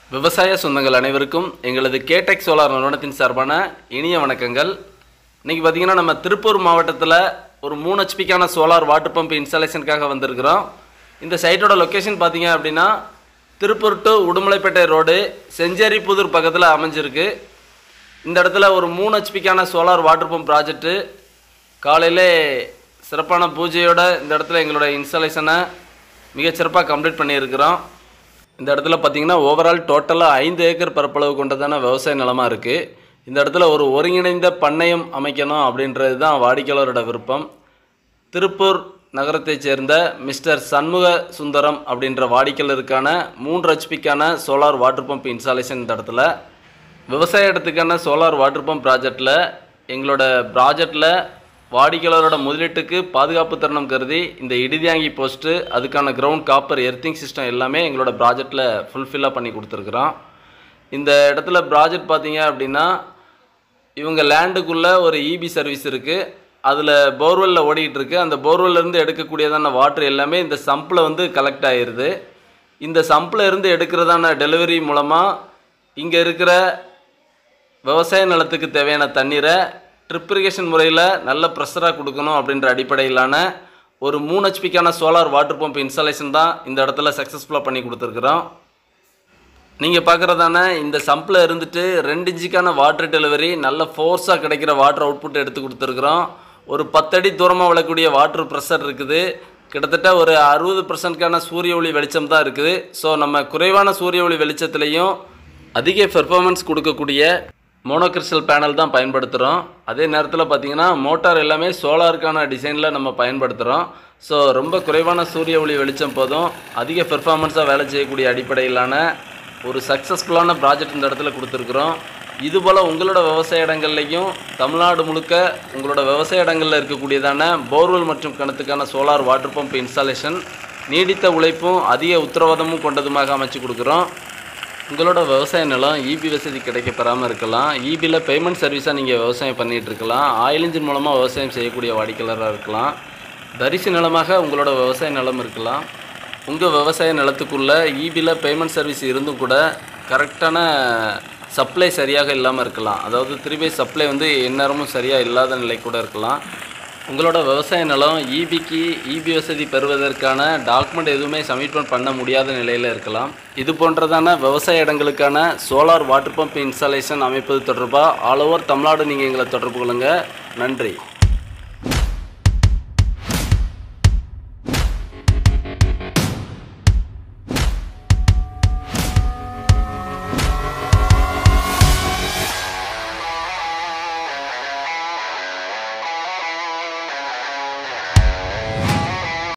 விவசாய சொந்தங்கள் அனைவருக்கும் எங்களது கேடெக் சோலார் நிறுவனத்தின் சார்பான இனிய வணக்கங்கள். இன்றைக்கி பார்த்திங்கன்னா நம்ம திருப்பூர் மாவட்டத்தில் ஒரு 3 ஹெச்பிக்கான சோலார் வாட்டர் பம்ப் இன்ஸ்டாலேஷனுக்காக வந்திருக்கிறோம். இந்த சைட்டோட லொக்கேஷன் பார்த்திங்க அப்படின்னா திருப்பூர் டு உடுமலைப்பேட்டை ரோடு செஞ்சேரி புதூர் பக்கத்தில் அமைஞ்சிருக்கு. இந்த இடத்துல ஒரு 3 ஹெச்பிக்கான சோலார் வாட்டர் பம்ப் ப்ராஜெக்ட்டு காலையிலே சிறப்பான பூஜையோட இந்த இடத்துல எங்களோட இன்ஸ்டாலேஷனை மிகச்சிறப்பாக கம்ப்ளீட் பண்ணியிருக்கிறோம். இந்த இடத்துல பார்த்திங்கன்னா ஓவரால் டோட்டலாக 5 ஏக்கர் பரப்பளவு கொண்டதான விவசாய நிலமாக இருக்குது. இந்த இடத்துல ஒரு ஒருங்கிணைந்த பண்ணையம் அமைக்கணும் அப்படின்றது தான் வாடிக்கையாளரோட விருப்பம். திருப்பூர் நகரத்தைச் சேர்ந்த மிஸ்டர் சண்முக சுந்தரம் அப்படின்ற வாடிக்கையாளருக்கான 3 ஹெச்பிக்கான சோலார் வாட்டர் பம்ப் இன்ஸ்டாலேஷன் இந்த இடத்துல விவசாய இடத்துக்கான சோலார் வாட்டர் பம்ப் ப்ராஜெக்டில் எங்களோட ப்ராஜெக்டில் வாடிக்கையாளரோட முதலீட்டுக்கு பாதுகாப்பு தருணம் கருதி இந்த இடிதியாங்கி போஸ்ட்டு அதுக்கான கிரவுண்ட் காப்பர் எர்த்திங் சிஸ்டம் எல்லாமே எங்களோட ப்ராஜெக்டில் ஃபுல்ஃபில்லாக பண்ணி கொடுத்துருக்குறோம். இந்த இடத்துல ப்ராஜெக்ட் பார்த்திங்க அப்படின்னா இவங்க லேண்டுக்குள்ளே ஒரு இபி சர்வீஸ் இருக்குது. அதில் போர்வெல்லில் ஓடிக்கிட்டு இருக்குது. அந்த போர்வெல்லேருந்து எடுக்கக்கூடியதான வாட்டர் எல்லாமே இந்த சம்பில் வந்து கலெக்ட் ஆகிடுது. இந்த சம்பில் இருந்து எடுக்கிறதான டெலிவரி மூலமாக இங்கே இருக்கிற விவசாய நிலத்துக்கு தேவையான தண்ணீரை ட்ரிப் இரிகேஷன் முறையில் நல்ல ப்ரெஷராக கொடுக்கணும் அப்படின்ற அடிப்படையிலான ஒரு 3 ஹெச்பிக்கான சோலார் வாட்டர் பம்ப் இன்ஸ்டாலேஷன் தான் இந்த இடத்துல சக்ஸஸ்ஃபுல்லாக பண்ணி கொடுத்துருக்குறோம். நீங்கள் பார்க்குறதான இந்த சம்பில் இருந்துட்டு 2 இன்ச்சுக்கான வாட்டர் டெலிவரி நல்ல ஃபோர்ஸாக கிடைக்கிற வாட்டர் அவுட்புட் எடுத்து கொடுத்துருக்குறோம். ஒரு 10 அடி தூரமாக விழக்கூடிய வாட்டர் ப்ரெஷர் இருக்குது. கிட்டத்தட்ட ஒரு 60% சூரிய ஒளி வெளிச்சம் தான் இருக்குது. ஸோ நம்ம குறைவான சூரிய ஒளி வெளிச்சத்துலேயும் அதிக பெர்ஃபார்மன்ஸ் கொடுக்கக்கூடிய மோனோகிறிஸ்டல் பேனல் தான் பயன்படுத்துகிறோம். அதே நேரத்தில் பார்த்திங்கன்னா மோட்டார் எல்லாமே சோலாருக்கான டிசைனில் நம்ம பயன்படுத்துகிறோம். ஸோ ரொம்ப குறைவான சூரிய ஒளி வெளிச்சம் போதும் அதிக பெர்ஃபார்மன்ஸாக வேலை செய்யக்கூடிய அடிப்படையிலான ஒரு சக்ஸஸ்ஃபுல்லான ப்ராஜெக்ட் இந்த இடத்துல கொடுத்துருக்குறோம். இதுபோல் உங்களோட விவசாய இடங்கள்லையும் தமிழ்நாடு முழுக்க உங்களோட விவசாய இடங்களில் இருக்கக்கூடியதான போர்வெல் மற்றும் கிணத்துக்கான சோலார் வாட்டர் பம்ப் இன்ஸ்டாலேஷன் நீடித்த உழைப்பும் அதிக உத்தரவாதமும் கொண்டதுமாக அமைச்சு கொடுக்குறோம். உங்களோட விவசாய நிலம் இபி வசதி கிடைக்க பெறாமல் இருக்கலாம். இபியில் பேமெண்ட் சர்வீஸாக நீங்கள் விவசாயம் பண்ணிகிட்டு இருக்கலாம். ஆயில் இன்ஜின் மூலமாக விவசாயம் செய்யக்கூடிய வாடிக்கையாளராக இருக்கலாம். தரிசு நிலமாக உங்களோட விவசாய நிலம் இருக்கலாம். உங்கள் விவசாய நிலத்துக்குள்ளே இபியில் பேமெண்ட் சர்வீஸ் இருந்தும் கூட கரெக்டான சப்ளை சரியாக இல்லாமல் இருக்கலாம். அதாவது 3 சப்ளை வந்து எந்நேரமும் சரியாக இல்லாத நிலை கூட இருக்கலாம். உங்களோட விவசாய நிலம் இபி வசதி பெறுவதற்கான டாக்குமெண்ட் எதுவுமே சப்மிட் பண்ண முடியாத நிலையில் இருக்கலாம். இது போன்றதான விவசாய இடங்களுக்கான சோலார் வாட்டர் பம்ப் இன்ஸ்டாலேஷன் அமைப்பது தொடர்பாக ஆல் ஓவர் தமிழ்நாடு நீங்கள் எங்களை தொடர்பு கொள்ளுங்கள். நன்றி.